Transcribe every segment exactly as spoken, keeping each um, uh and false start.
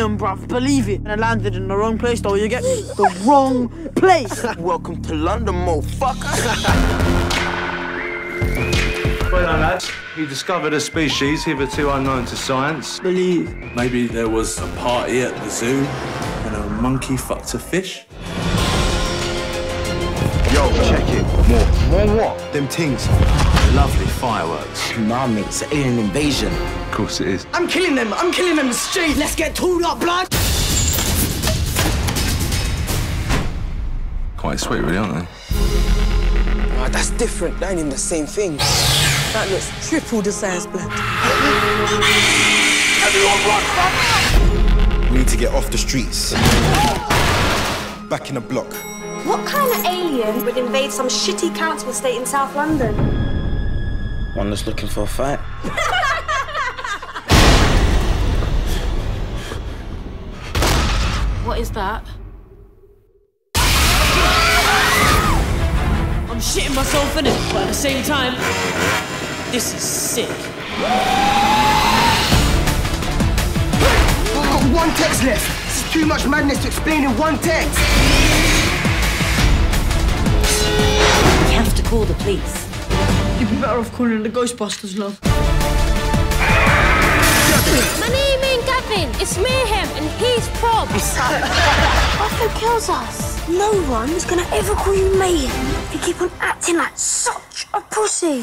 London, bruv. Believe it. And I landed in the wrong place, though. You get me? The wrong place. Welcome to London, motherfucker. Well done, lads. You discovered a species hitherto unknown to science. Believe. Maybe there was a party at the zoo and a monkey fucked a fish. Yo, check it. More. More what? Them things. Lovely fireworks. Nah, mate, it's an alien invasion. Of course it is. I'm killing them. I'm killing them straight. Let's get tooled up, blood. Quite sweet, really, aren't they? Oh, that's different. That ain't even the same thing. That looks triple the size, blood. Everyone run! We need to get off the streets. Back in the block. What kind of alien would invade some shitty council estate in South London? One that's looking for a fight. What is that? I'm shitting myself in it, but at the same time, this is sick. I've got one text left. This is too much madness to explain in one text. We have to call the police. You'd be better off calling the Ghostbusters, love. My name ain't Gavin, it's Mayhem, and he's Probs. Arthur kills us. No one is gonna ever call you Mayhem if you keep on acting like such a pussy.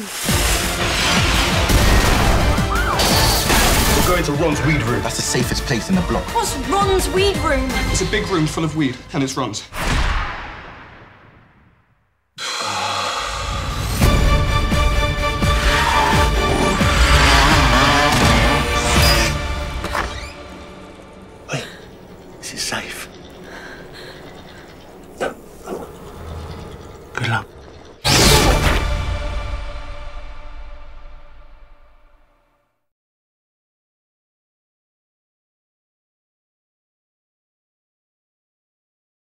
We're going to Ron's weed room. That's the safest place in the block. What's Ron's weed room? It's a big room full of weed, and it's Ron's.